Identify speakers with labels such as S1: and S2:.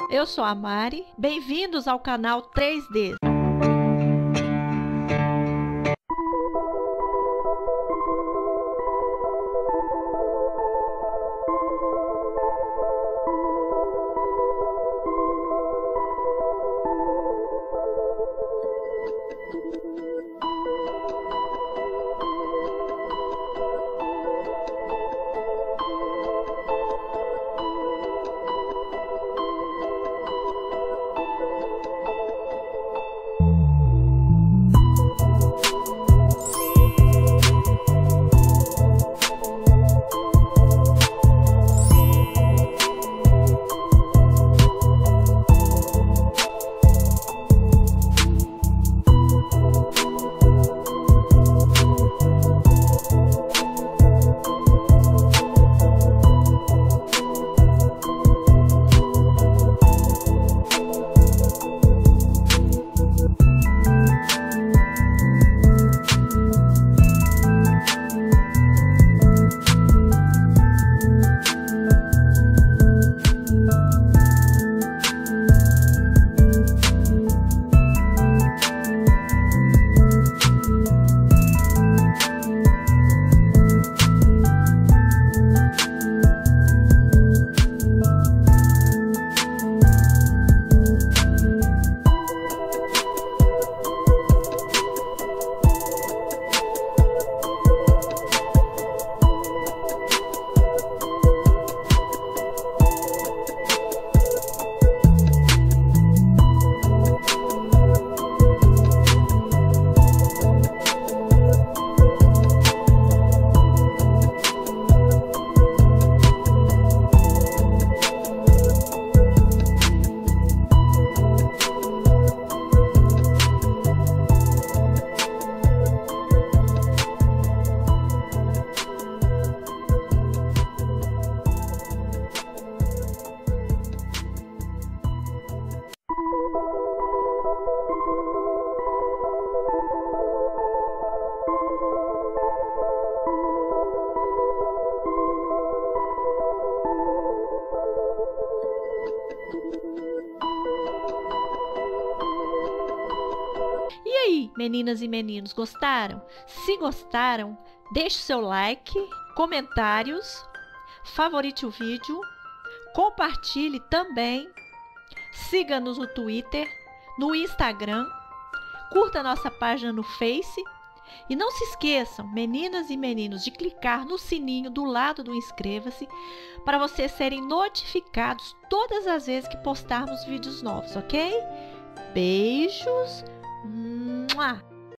S1: Eu sou a Mari, bem-vindos ao canal 3D. E aí, meninas e meninos, gostaram? Se gostaram, deixe seu like, comentários, favorite o vídeo, compartilhe também, siga-nos no Twitter, no Instagram, curta nossa página no Face e não se esqueçam, meninas e meninos, de clicar no sininho do lado do Inscreva-se para vocês serem notificados todas as vezes que postarmos vídeos novos, ok? Beijos! Mua!